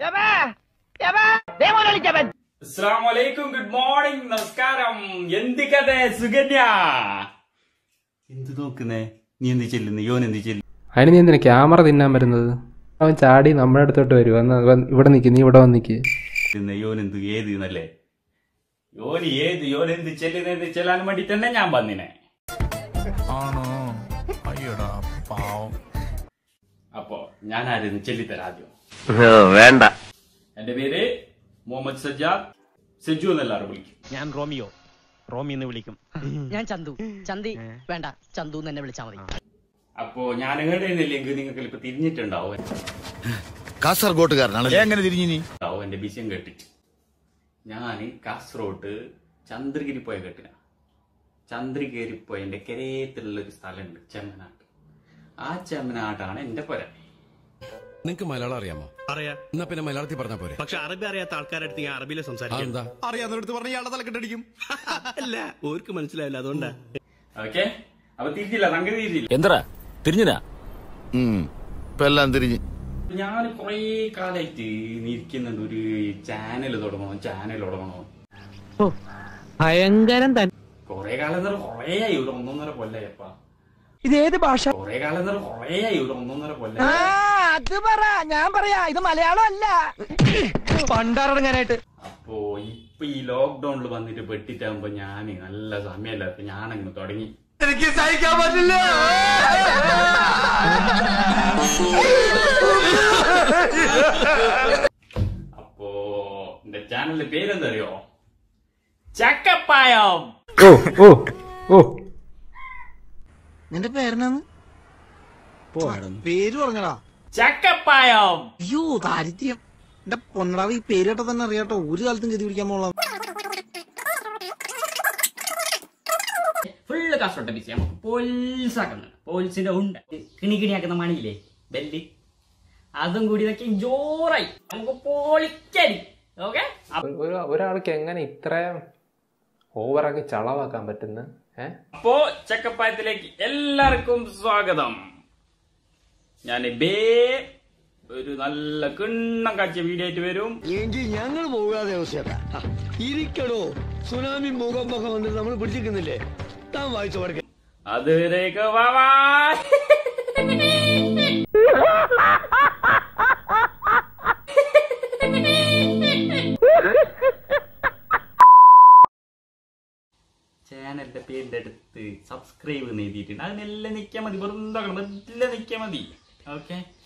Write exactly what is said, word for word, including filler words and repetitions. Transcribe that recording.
Assalamualaikum, good morning, namaskaram. Endi kada Suganya? Endu nokkune? Nee endu chellunnu? Yon endu chellunnu? Ayinu nee endina camera thinnan varunathu? Avan chaadi nammade aduthotte varu. Ivide nikku, nee ivide vannikku. Yon endu edu nalle? Yon edu, yon endu chellunnu endu chellan vendittanne njan vannine. Aano? Ayyoda paavam. Appo njan aarenu chellithara adyam. Venda. Ende പേര് മുഹമ്മദ് സജ്ജാദ് സെജു എന്നെല്ലാവരും വിളിക്കും. ഞാൻ Romeo Romy എന്ന് വിളിക്കും. ഞാൻ ചന്തു ചന്തി വേണ്ട ചന്തു എന്ന് എന്നെ വിളിച്ചാൽ മതി. അപ്പോ ഞാൻ എങ്ങനെയെങ്കിൽ നിങ്ങൾക്ക് ഇപ്പൊ തിരിഞ്ഞിട്ടുണ്ടാവും. കാസർഗോട്ടുകാരനാണല്ലേ? എങ്ങനെ തിരിഞ്ഞു നീ? എന്റെ വിഷയം കേട്ടിട്ട് ഞാന് കാസർഗോട്ട് ചന്ദ്രഗിരി പോയ കേട്ടിന. ചന്ദ്രഗിരി പോയ എന്റെ കരയത്തിലുള്ള ഒരു സ്ഥലമുണ്ട്, ചെമ്മനാട്ട്. ആ ചെമ്മനാട്ടാണ് എന്റെ പുര. നിങ്ങക്ക് മലയാളം അറിയാമോ? അറിയാം. എന്നാ പിന്നെ മലയാളത്തിൽ പറഞ്ഞാ പോരെ. പക്ഷെ അറബി അറിയാത്ത ആൾക്കാരടുത്ത് ഞാൻ അറബിയിൽ സംസാരിക്കും. അറിയാവുന്നടുത്ത് പറഞ്ഞ ഇയാളുടെ തലക്കെട്ടടിക്കും. അല്ല, ഓർക്ക് മനസ്സിലാവില്ല, അതുകൊണ്ടാ. ഓക്കെ, അപ്പൊ തിരിച്ചില്ല, സംഗതി തിരിച്ചില്ല. എന്താ തിരിഞ്ഞിനാ? ഇപ്പൊ എല്ലാം തിരിഞ്ഞ്. ഞാൻ കൊറേ കാലായിട്ട് ഇരിക്കുന്നുണ്ട്, ഒരു ചാനൽ തുടങ്ങണോ ചാനൽ തുടങ്ങണോ ഭയങ്കരം തന്നെ. കൊറേ കാലം കൊറേ ആയി, ഒരു ഒന്നൊന്നര കൊല്ലായപ്പാ. ഇതേത് ഭാഷ? കൊറേ കാലം കൊറേ ആയി, ഒരു ഒന്നൊന്നര കൊല്ല. അത് പറ, ഞാൻ പറയാ, ഇത് മലയാളം അല്ല, പണ്ടറങ്ങാനായിട്ട്. അപ്പോ ഇപ്പൊ ഈ ലോക്ക്ഡൌണിൽ വന്നിട്ട് പെട്ടിട്ടാകുമ്പോ ഞാന് നല്ല സമയമല്ലാത്ത ഞാനങ്ങ് തുടങ്ങി. എനിക്ക് സഹിക്കാൻ പറ്റില്ല. അപ്പോ എന്റെ ചാനലിന്റെ പേരെന്താ അറിയോ? ചക്കപ്പായം. ഓ ഓ ഓ നിന്റെ പേരെന്നാന്ന്? പേര് പറഞ്ഞടാ. ചക്കപ്പായം. അയ്യോ ദാരിദ്ര്യം. എന്റെ പൊന്നടാവ്, ഈ പേര് കേട്ടാ തന്നെ അറിയാട്ടോ ഒരു കാലത്തും ഗതി പിടിക്കാൻ പോകാം. ഫുള്ള് കാസർഗോട്ടെ ബിസി. നമുക്ക് പോലീസാക്കുന്നു, പോലീസിന്റെ ഉണ്ട് കിണി കിണിയാക്കുന്ന മണിയില്ലേ, ബെല്ല്, അതും കൂടി ഇതൊക്കെ ജോറായി നമുക്ക് പൊളിക്കരി. ഓക്കെ, ഒരാൾക്ക് എങ്ങനെ ഇത്രയും ഓവറാക്കി ചളവാക്കാൻ പറ്റുന്ന? അപ്പോ ചക്കപ്പായത്തിലേക്ക് എല്ലാവർക്കും സ്വാഗതം. ഞാൻ ബേ ഒരു നല്ല കിണ്ണം കാച്ചിയ വീഡിയോ ആയിട്ട് വരും. എങ്കിൽ ഞങ്ങൾ പോകാതെ ഇരിക്കടോ. സുനാമി ഭൂകമ്പൊക്കെ വന്നിട്ട് നമ്മൾ പിടിച്ചിരിക്കുന്നില്ലേ? താൻ വായിച്ചു പഠിക്ക. അതുവരേക്ക് വാ. ചാനലിന്റെ പേരിന്റെ അടുത്ത് സബ്സ്ക്രൈബ് എഴുതിയിട്ടുണ്ട്, അതിനെല്ലാം നിക്കാൻ മതി, വെറുതെ നിക്കാൻ മതി. ഓക്കെ.